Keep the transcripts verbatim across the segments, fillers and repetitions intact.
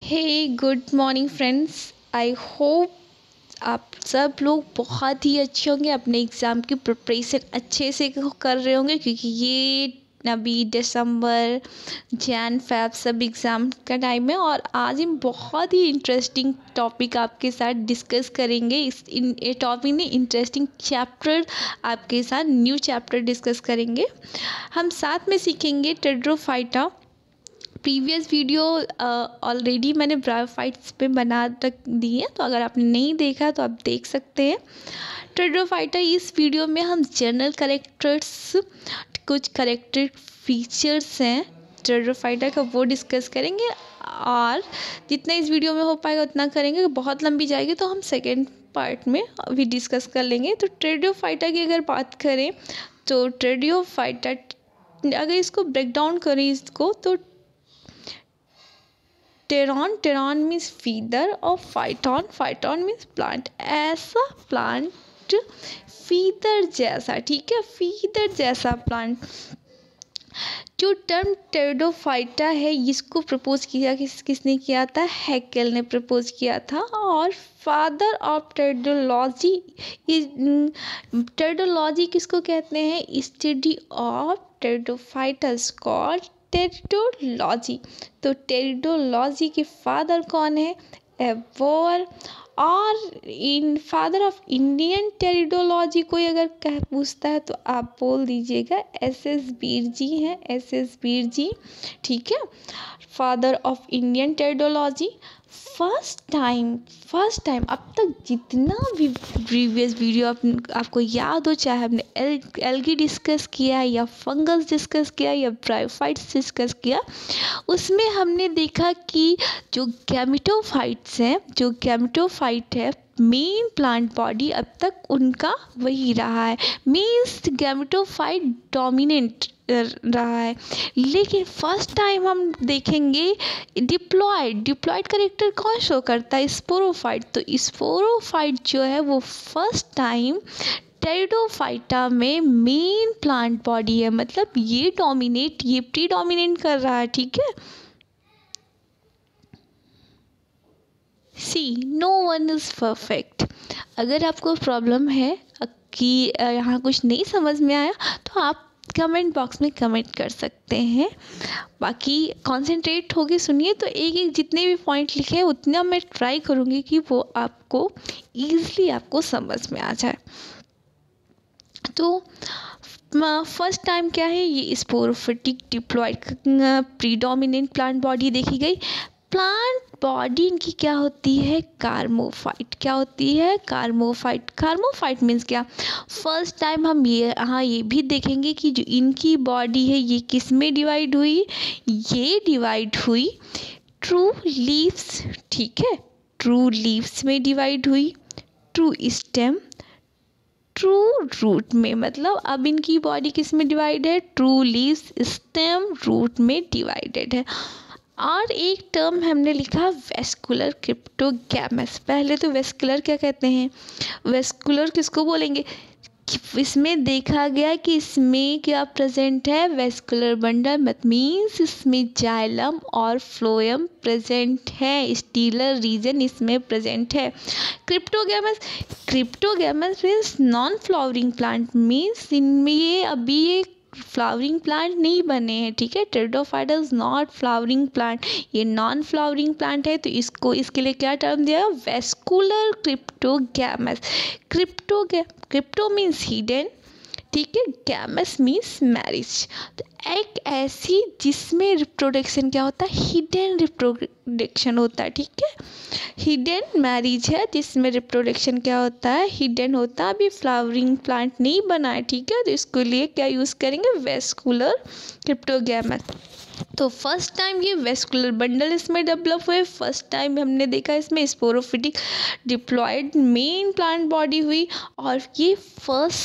Hey good morning friends. I hope आप सब लोग बहुत ही अच्छे होंगे, अपने एग्ज़ाम की प्रिपरेशन अच्छे से कर रहे होंगे, क्योंकि ये अभी दिसंबर जैन फेब सब एग्ज़ाम का टाइम है। और आज हम बहुत ही इंटरेस्टिंग टॉपिक आपके साथ डिस्कस करेंगे। इस इन टॉपिक में इंटरेस्टिंग चैप्टर आपके साथ न्यू चैप्टर डिस्कस करेंगे। हम साथ में सीखेंगे टेट्राफाइटा। प्रीवियस वीडियो ऑलरेडी मैंने ब्रायोफाइट्स पे बना रख दी है, तो अगर आपने नहीं देखा तो आप देख सकते हैं। टेट्राफाइटा इस वीडियो में हम जनरल कैरेक्टर्स, कुछ कैरेक्टर फीचर्स हैं टेट्राफाइटा का, वो डिस्कस करेंगे। और जितना इस वीडियो में हो पाएगा उतना करेंगे, बहुत लंबी जाएगी तो हम सेकेंड पार्ट में भी डिस्कस कर लेंगे। तो टेट्राफाइटा की अगर बात करें तो टेट्राफाइटा, अगर इसको ब्रेक डाउन करें इसको, तो टेरॉन टेरॉन मीन्स फीदर और फाइटॉन फाइटॉन मीन्स प्लांट। ऐसा प्लांट फीदर जैसा, ठीक है, फीदर जैसा प्लांट। जो टर्म टेरिडोफाइटा है इसको प्रपोज किया किस किसने किया था? हैकेल ने प्रपोज किया था। और फादर ऑफ टेरिडोलॉजी, टेरिडोलॉजी किसको कहते हैं? Study of pteridophytes called pteridology. तो टेरिडोलॉजी के फादर कौन है? एवोर। और इन फादर ऑफ इंडियन टेरिडोलॉजी कोई अगर कह पूछता है तो आप बोल दीजिएगा एस एस बीर जी हैं, एस एस बीर जी, ठीक है, father of Indian pteridology. First time first time अब तक जितना भी प्रीवियस वीडियो आप, आपको याद हो, चाहे हमने एल एल्गी डिस्कस किया या फंगस डिस्कस किया या ब्रायोफाइट्स डिस्कस किया, उसमें हमने देखा कि जो गैमेटोफाइट्स हैं, जो गैमेटोफाइट है मेन प्लांट बॉडी, अब तक उनका वही रहा है, मीन्स गैमेटोफाइट डोमिनेंट रहा है। लेकिन फर्स्ट टाइम हम देखेंगे डिप्लॉयड। डिप्लॉयड करेक्टर कौन शो करता है? स्पोरोफाइट। तो स्पोरोफाइट जो है वो फर्स्ट टाइम टेरिडोफाइटा में मेन प्लांट बॉडी है, मतलब ये डोमिनेट, ये प्री डोमिनेट कर रहा है, ठीक है। See no one is perfect. अगर आपको प्रॉब्लम है कि यहाँ कुछ नहीं समझ में आया तो आप कमेंट बॉक्स में कमेंट कर सकते हैं। बाकी कंसंट्रेट होके सुनिए, तो एक एक जितने भी पॉइंट लिखे हैं उतना मैं ट्राई करूँगी कि वो आपको ईज़िली आपको समझ में आ जाए। तो फर्स्ट टाइम क्या है, ये sporophytic diploid predominant plant body देखी गई। प्लांट बॉडी इनकी क्या होती है? कार्मोफाइट। क्या होती है? कार्मोफाइट। कार्मोफाइट मीन्स क्या? फर्स्ट टाइम हम ये हाँ ये भी देखेंगे कि जो इनकी बॉडी है ये किस में डिवाइड हुई? ये डिवाइड हुई ट्रू लीव्स, ठीक है, ट्रू लीव्स में डिवाइड हुई, ट्रू स्टेम, ट्रू रूट में। मतलब अब इनकी बॉडी किस में डिवाइड है? ट्रू लीव्स, स्टेम, रूट में डिवाइडेड है। और एक टर्म हमने लिखा वेस्कुलर क्रिप्टोगैमस। पहले तो वेस्कुलर क्या कहते हैं? वेस्कुलर किसको बोलेंगे? इसमें देखा गया कि इसमें क्या प्रेजेंट है? वेस्कुलर बंडल, मत मीन्स इसमें जाइलम और फ्लोएम प्रेजेंट है, स्टीलर रीजन इसमें प्रेजेंट है। Cryptogams, cryptogams means non flowering plant, means इनमें ये अभी ये फ्लावरिंग प्लांट नहीं बने हैं, ठीक है। Pteridophyta is not flowering plant, ये नॉन फ्लावरिंग प्लांट है, तो इसको इसके लिए क्या टर्म दिया? Vascular cryptogams. Cryptoga crypto means hidden, ठीक है, गैमस मीन्स मैरिज। तो एक ऐसी जिसमें रिप्रोडक्शन क्या होता है? हिडन रिप्रोडक्शन होता है, ठीक है। हिडन मैरिज है जिसमें रिप्रोडक्शन क्या होता है? हिडन होता है। अभी फ्लावरिंग प्लांट नहीं बना है, ठीक है, तो इसके लिए क्या यूज़ करेंगे? Vascular cryptogams. तो फर्स्ट टाइम ये वेस्कुलर बंडल इसमें डेवलप हुए। फर्स्ट टाइम हमने देखा इसमें sporophytic diploid main plant body हुई, और ये फर्स्ट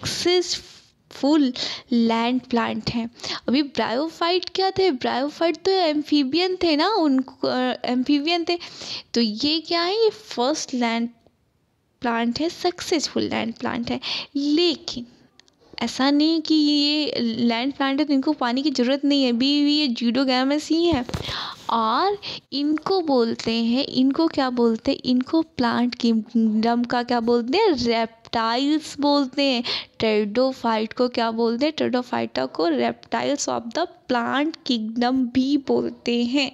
सक्सेसफुल लैंड प्लांट हैं। अभी ब्रायोफाइट क्या थे? ब्रायोफाइट तो एम्फीबियन थे ना, उनको एम्फीबियन थे, तो ये क्या है? ये फर्स्ट लैंड प्लांट है, सक्सेसफुल लैंड प्लांट है। लेकिन ऐसा नहीं कि ये लैंड प्लांट है तो इनको पानी की ज़रूरत नहीं है, भी ये ज़ीरोगैमस ही है। और इनको बोलते हैं, इनको क्या बोलते हैं, इनको प्लांट किंगडम का क्या बोलते हैं, रेप्टाइल्स बोलते हैं। टेरिडोफाइट को क्या बोलते हैं, टेरिडोफाइटा को reptiles of the plant kingdom भी बोलते हैं।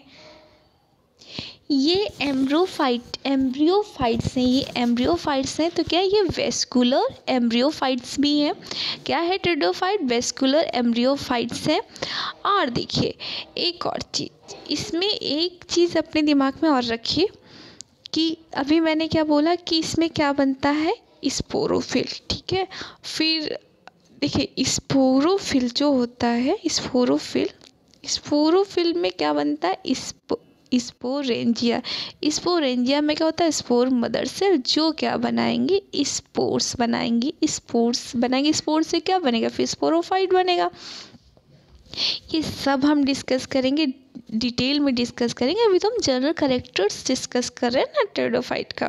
ये एम्ब्रोफाइट एम्ब्रियोफाइट्स हैं, ये एम्ब्रियोफाइट्स हैं। तो क्या ये वेस्कुलर एम्ब्रियोफाइट्स भी हैं। क्या है टेरिडोफाइट, वेस्कुलर एम्ब्रियोफाइट्स हैं। और देखिए एक और चीज़, इसमें एक चीज़ अपने दिमाग में और रखिए कि अभी मैंने क्या बोला कि इसमें क्या बनता है, स्पोरोफिल, ठीक है। फिर देखिए स्पोरोफिल जो होता है, स्पोरोफिल स्पोरोफिल में क्या बनता है, स्पो स्पोरेंजिया। स्पोरेंजिया में क्या होता है, स्पोर मदर सेल जो क्या बनाएंगे, स्पोर्स बनाएंगी, स्पोर्स बनाएंगे। स्पोर्स से क्या बनेगा, फिर स्पोरोफाइट बनेगा। ये सब हम डिस्कस करेंगे, डिटेल में डिस्कस करेंगे। अभी तो हम जनरल कैरेक्टर्स डिस्कस कर रहे हैं ना टेरिडोफाइट का।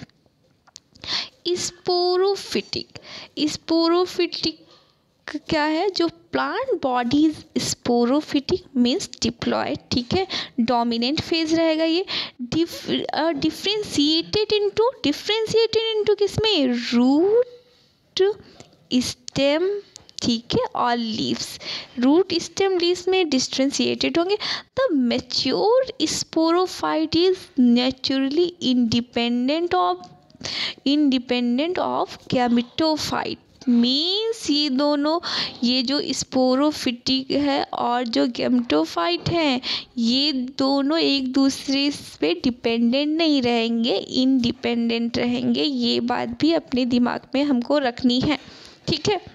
स्पोरोफिटिक स्पोरोफिटिक क्या है, जो plant bodies sporophytic means diploid, ठीक है। डोमिनेंट फेज रहेगा ये। डिफ्रेंशिएटेड इनटू डिफ्रेंशिएटेड इनटू किसमें, रूट स्टेम, ठीक है, और लीव्स। रूट स्टेम लीव्स में डिफ्रेंशिएटेड होंगे। The mature sporophyte is naturally independent of independent of gametophyte. Means ये दोनों, ये जो स्पोरोफिटिक है और जो गैमेटोफाइट हैं, ये दोनों एक दूसरे पे डिपेंडेंट नहीं रहेंगे, इंडिपेंडेंट रहेंगे। ये बात भी अपने दिमाग में हमको रखनी है, ठीक है।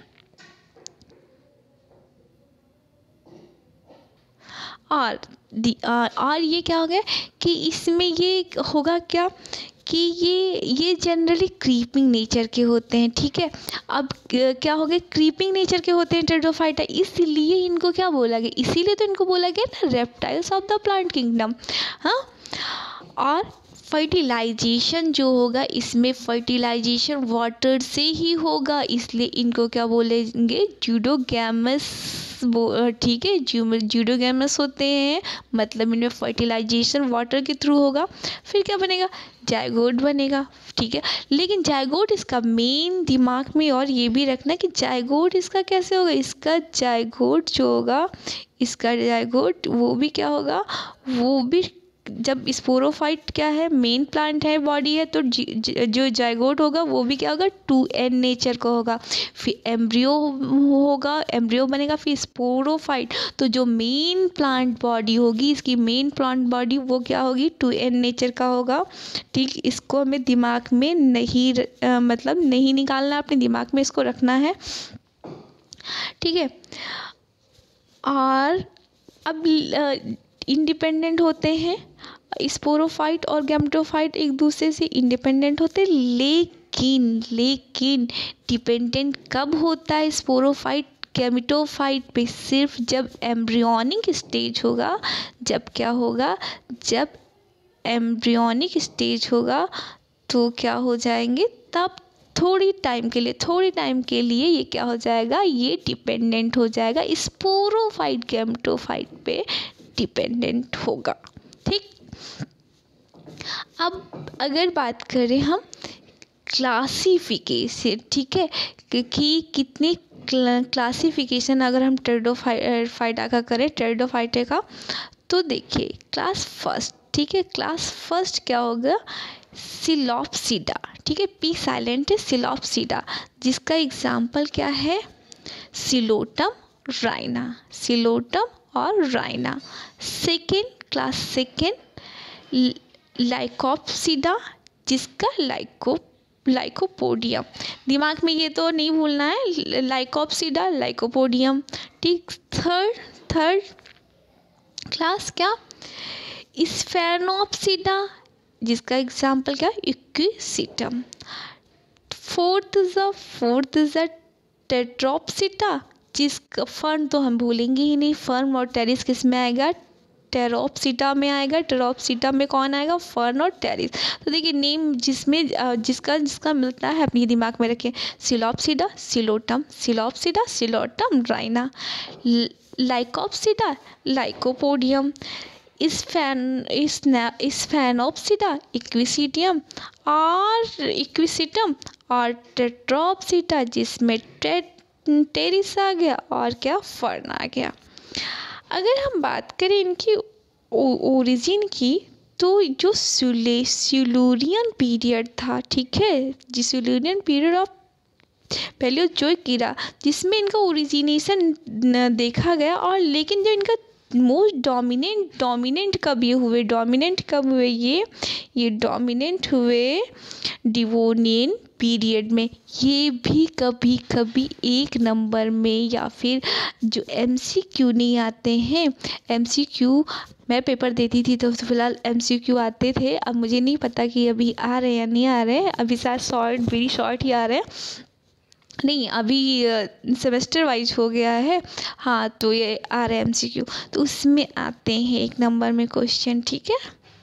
और और ये क्या हो गया कि इसमें ये होगा क्या कि ये ये जनरली क्रीपिंग नेचर के होते हैं, ठीक है। अब क्या हो गया, क्रीपिंग नेचर के होते हैं टेरिडोफाइटा, इसलिए इनको क्या बोला गया, इसीलिए तो इनको बोला गया ना reptiles of the plant kingdom. हाँ, और फर्टिलाइजेशन जो होगा, इसमें फर्टिलाइजेशन वाटर से ही होगा, इसलिए इनको क्या बोलेंगे, ज़ीरोगैमस, ठीक है। ज़ीरोगैमस होते हैं, मतलब इनमें फर्टिलाइजेशन वाटर के थ्रू होगा। फिर क्या बनेगा, जायगोट बनेगा, ठीक है। लेकिन जायगोट इसका मेन दिमाग में और ये भी रखना कि जायगोट इसका कैसे होगा, इसका जायगोट जो होगा, इसका जायगोट वो भी क्या होगा, वो भी जब स्पोरोफाइट क्या है, मेन प्लांट है, बॉडी है, तो जो जायगोट होगा वो भी क्या होगा, टू एन नेचर का होगा। फिर एम्ब्रियो होगा, एम्ब्रियो बनेगा, फिर स्पोरोफाइट। तो जो मेन प्लांट बॉडी होगी, इसकी मेन प्लांट बॉडी वो क्या होगी, टू एन नेचर का होगा, ठीक। इसको हमें दिमाग में नहीं आ, मतलब नहीं निकालना, अपने दिमाग में इसको रखना है, ठीक है। और अब इंडिपेंडेंट होते हैं स्पोरोफाइट और गैमेटोफाइट, एक दूसरे से इंडिपेंडेंट होते हैं। लेकिन लेकिन डिपेंडेंट कब होता है स्पोरोफाइट गैमेटोफाइट पे, सिर्फ जब एम्ब्रियोनिक स्टेज होगा। जब क्या होगा, जब एम्ब्रियोनिक स्टेज होगा तो क्या हो जाएंगे, तब थोड़ी टाइम के लिए थोड़ी टाइम के लिए ये क्या हो जाएगा, ये डिपेंडेंट हो जाएगा, स्पोरोफाइट गैमेटोफाइट पे डिपेंडेंट होगा, ठीक। अब अगर बात करें हम क्लासिफिकेशन, ठीक है, कि कितने क्लासिफिकेशन अगर हम टेरिडोफाइटा का करें, टेरिडोफाइटा का, तो देखिए क्लास फर्स्ट, ठीक है। क्लास फर्स्ट क्या होगा, सिलोप्सिडा, ठीक है, पी साइलेंट है, सिलोप्सिडा, जिसका एग्जाम्पल क्या है, सिलोटम राइना, सिलोटम और rhynia. Second, class second lycopsida, जिसका लाइको लाइकोपोडियम, दिमाग में ये तो नहीं भूलना है, लाइकोप्सिडा, लाइकोपोडियम, ठीक। थर्ड थर्ड क्लास क्या, स्फेनोप्सिडा, जिसका एग्जाम्पल क्या, equisetum. Fourth is the fourth is the pteropsida, जिसका फर्न तो हम भूलेंगे ही नहीं, फर्न और टेरिस किस में आएगा, टेरोप्सिटा में आएगा। टेरोप्सिटा में कौन आएगा? फर्न और टेरिस। तो देखिए नेम जिसमें जिसका जिसका मिलता है अपने दिमाग में रखें। Psilopsida, psilotum, psilopsida, psilotum, rhynia. Lycopsida, lycopodium, स्फैन स्फैनोप्सिडा, इक्विसिटियम और इक्विसिटम और टेट्रोप्सिटा जिसमें टे टेरिस आ गया और क्या? फर्न आ गया। अगर हम बात करें इनकी ओरिजिन की, तो जो सिल्यूरियन पीरियड था, ठीक है, जी सिल्यूरियन पीरियड ऑफ पैलियोजोइक कीड़ा, जिसमें इनका ओरिजिनेशन देखा गया। और लेकिन जो इनका मोस्ट डोमिनेंट डोमिनेंट कब ये हुए डोमिनेंट कब हुए ये ये डोमिनेंट हुए डिवोनियन पीरियड में। ये भी कभी कभी एक नंबर में या फिर जो एमसीक्यू नहीं आते हैं, एमसीक्यू मैं पेपर देती थी तो फिलहाल एमसीक्यू आते थे। अब मुझे नहीं पता कि अभी आ रहे हैं या नहीं आ रहे हैं, अभी शायद शॉर्ट वेरी शॉर्ट ही आ रहे हैं, नहीं अभी सेमेस्टर वाइज हो गया है। हाँ तो ये आ रहा है एमसीक्यू, तो उसमें आते हैं एक नंबर में क्वेश्चन, ठीक है।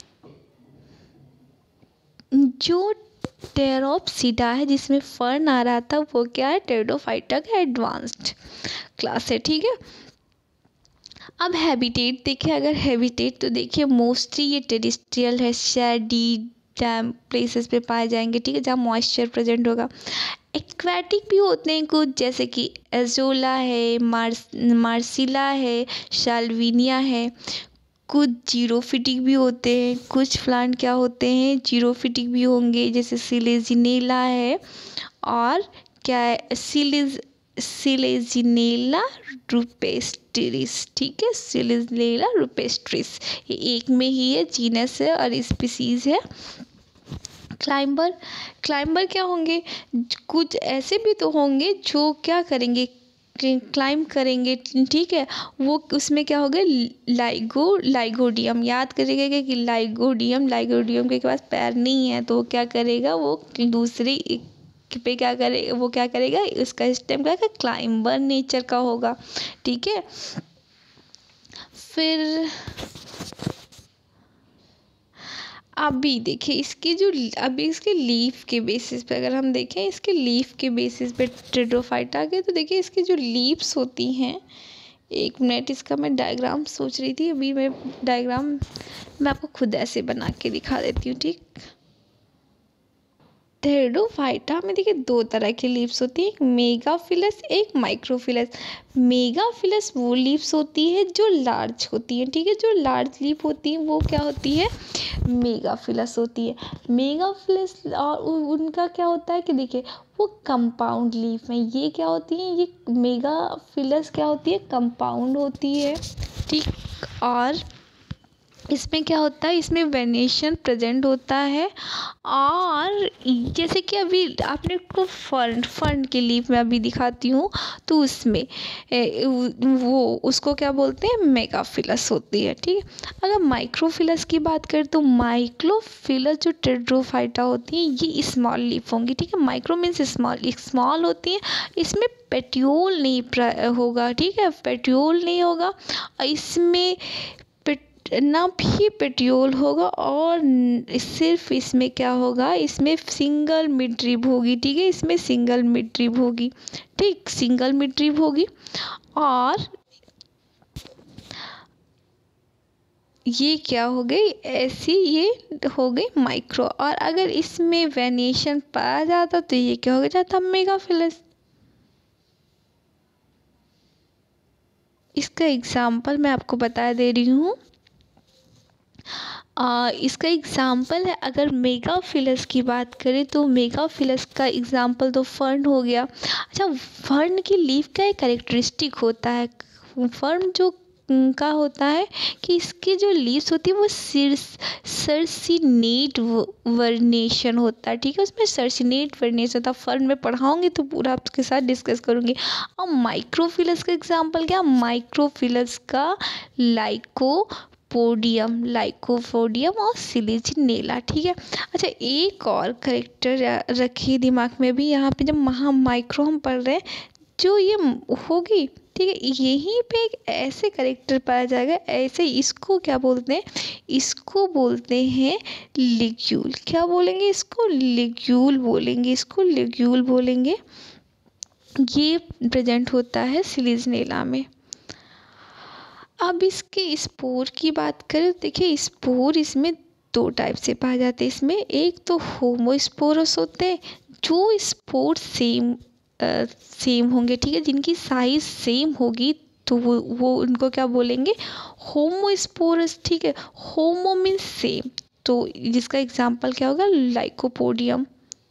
जो टेरोप्सिडा है जिसमें फर्न आ रहा था वो क्या है? टेरिडोफाइटा का एडवांस्ड क्लास है, ठीक है। अब हैबिटेट देखिए, अगर हैबिटेट तो देखिए मोस्टली ये टेरेस्ट्रियल है, शैडी डैम प्लेसेस पे पाए जाएंगे, ठीक है, जहाँ मॉइस्चर प्रेजेंट होगा। एक्वेटिक भी होते हैं कुछ, जैसे कि एजोला है, मार्स मार्सिला है, शाल्विनिया है। कुछ जीरोफिटिक भी होते हैं, कुछ प्लांट क्या होते हैं? जीरोफिटिक भी होंगे, जैसे सिलेजिनेला है और क्या है? सिलेज सिलेजिनेला रुपेस्ट्रिस, ठीक है, सिलेजिनेला रुपेस्ट्रिस, ये एक में ही है, जीनस है और स्पीसीज है। क्लाइंबर क्लाइंबर क्या होंगे? कुछ ऐसे भी तो होंगे जो क्या करेंगे? क्लाइंब करेंगे, ठीक है, वो उसमें क्या हो गया? लाइगो लाइगोडियम, याद करिएगा कि लाइगोडियम लाइगोडियम के पास पैर नहीं है, तो वो क्या करेगा? वो दूसरे पे क्या करेगा? वो क्या करेगा? उसका स्टेम क्या है? क्लाइंबर नेचर का होगा, ठीक है। फिर अभी देखिए इसके जो अभी इसके लीफ के बेसिस पे अगर हम देखें, इसके लीफ के बेसिस पे टेरिडोफाइटा के, तो देखिए इसकी जो लीव्स होती हैं, एक मिनट इसका मैं डायग्राम सोच रही थी, अभी मैं डायग्राम मैं आपको खुद ऐसे बना के दिखा देती हूँ, ठीक। टेरिडोफाइटा में देखिए दो तरह की लीव्स होती है, एक मेगाफिलस, एक माइक्रोफिलस। मेगाफिलस वो लीव्स होती है जो लार्ज होती है, ठीक है, जो लार्ज लीफ होती है वो क्या होती है? मेगाफिलस होती है। मेगाफिलस और उनका क्या होता है कि देखिए वो कंपाउंड लीफ में, ये क्या होती है? ये मेगाफिलस क्या होती है? कंपाउंड होती है, ठीक। और इसमें क्या होता है? इसमें वेनेशन प्रेजेंट होता है। और जैसे कि अभी आपने को फर्न फर्न के लीफ में अभी दिखाती हूँ, तो उसमें ए, वो उसको क्या बोलते हैं? मेगाफिलस होती है, ठीक है। अगर माइक्रोफिलस की बात करें तो माइक्रोफिलस जो टेरिडोफाइटा होती है ये स्मॉल लीफ होंगी, ठीक है। माइक्रो मीन्स स्मॉल, स्मॉल होती है, इसमें पेट्यूल नहीं होगा, ठीक है, पेट्यूल नहीं होगा, इसमें ना भी पेट्यूल होगा, और सिर्फ इसमें क्या होगा? इसमें सिंगल मिडरिब होगी, ठीक है, इसमें सिंगल मिडरिब होगी, ठीक, सिंगल मिडरिब होगी। और ये क्या हो गई? ऐसी ये हो गई माइक्रो। और अगर इसमें वेनेशन पाया जाता तो ये क्या हो जाता? मेगाफिलस। इसका एग्जाम्पल मैं आपको बता दे रही हूँ। आ, इसका एग्ज़ाम्पल है, अगर मेगाफिलस की बात करें तो मेगाफिलस का एग्ज़ाम्पल तो फर्न हो गया। अच्छा, फर्न की लीफ का एक कैरेक्टरिस्टिक होता है, फर्न जो का होता है कि इसकी जो लीव्स होती है वो सर्सिनेट वर्नेशन होता है, ठीक है, उसमें सर्सिनेट वर्नेशन होता है। फर्न में पढ़ाऊंगी तो पूरा आपके साथ डिस्कस करूंगी। और माइक्रोफिलस का एग्जाम्पल क्या? माइक्रोफिलस का लाइको पोडियम लाइकोपोडियम और सिलिजिनेला, ठीक है। अच्छा, एक और करेक्टर रखिए दिमाग में भी, यहाँ पे जब महा माइक्रो हम पढ़ रहे हैं जो ये होगी, ठीक है, यहीं पे एक ऐसे करेक्टर पाया जाएगा, ऐसे इसको क्या बोलते हैं, इसको बोलते हैं लिग्यूल। क्या बोलेंगे इसको, लिग्यूल बोलेंगे, इसको लिग्यूल बोलेंगे। ये प्रेजेंट होता है सिलिजनेला में। अब इसके स्पोर की बात करें तो देखिए स्पोर इसमें दो टाइप से पाए जाते हैं। इसमें एक तो होमोस्पोरस होते हैं, जो स्पोर सेम सेम होंगे, ठीक है, जिनकी साइज सेम होगी, तो वो वो उनको क्या बोलेंगे, होमोस्पोरस, ठीक है। होमो मीन्स सेम, तो जिसका एग्जांपल क्या होगा, लाइकोपोडियम।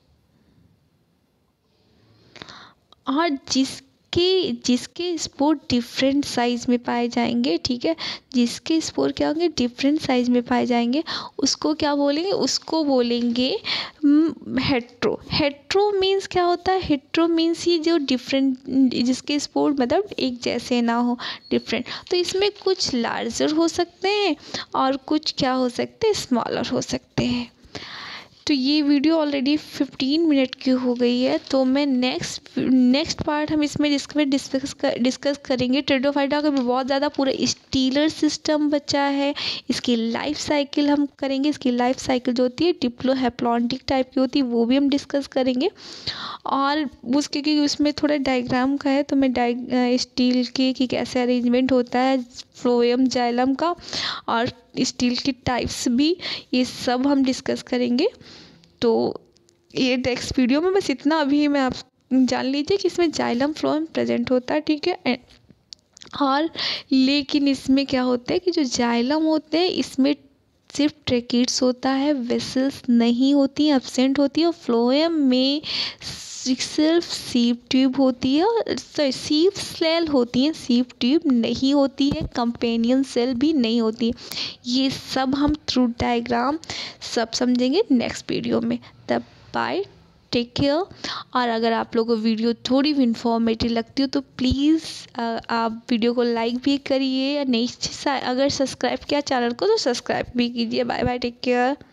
और जिसके जिसके स्पोर डिफरेंट साइज में पाए जाएंगे, ठीक है, जिसके स्पोर क्या होंगे, डिफरेंट साइज में पाए जाएंगे, उसको क्या बोलेंगे, उसको बोलेंगे हेट्रो। हेट्रो मीन्स क्या होता है, हेट्रो मीन्स ही जो डिफरेंट, जिसके स्पोर मतलब एक जैसे ना हो, डिफरेंट। तो इसमें कुछ लार्जर हो सकते हैं और कुछ क्या हो सकते हैं, स्मॉलर हो सकते हैं। तो ये वीडियो ऑलरेडी फिफ्टीन मिनट की हो गई है, तो मैं नेक्स्ट नेक्स्ट पार्ट हम इसमें डिस्कस डिस्कस कर, डिस्कस करेंगे टेरिडोफाइटा का भी बहुत ज़्यादा पूरा स्टीलर सिस्टम बचा है, इसकी लाइफ साइकिल हम करेंगे। इसकी लाइफ साइकिल जो होती है डिप्लोहेप्लॉन्टिक टाइप की होती है, वो भी हम डिस्कस करेंगे। और उसके क्योंकि उसमें थोड़ा डायग्राम का है, तो मैं डाइ स्टील के कि कैसे अरेंजमेंट होता है फ्लोएम जाइलम का, और स्टील की टाइप्स भी, ये सब हम डिस्कस करेंगे। तो ये नेक्स्ट वीडियो में बस इतना अभी मैं आप जान लीजिए कि इसमें जाइलम फ्लोएम प्रेजेंट होता है, ठीक है। और लेकिन इसमें क्या होता है कि जो जाइलम होते हैं इसमें सिर्फ ट्रैकिड्स होता है, वेसल्स नहीं होती, एब्सेंट होती है। और फ्लोएम में सिर्फ सीप ट्यूब होती है, सॉरी सीप सेल होती है, सीप ट्यूब नहीं होती है, कंपेनियन सेल भी नहीं होती है। ये सब हम थ्रू डायग्राम सब समझेंगे नेक्स्ट वीडियो में। तब बाय, टेक केयर। और अगर आप लोगों को वीडियो थोड़ी भी इंफॉर्मेटिव लगती हो तो प्लीज़ आप वीडियो को लाइक भी करिए, नहीं अगर सब्सक्राइब किया चैनल को तो सब्सक्राइब भी कीजिए। Bye bye, take care.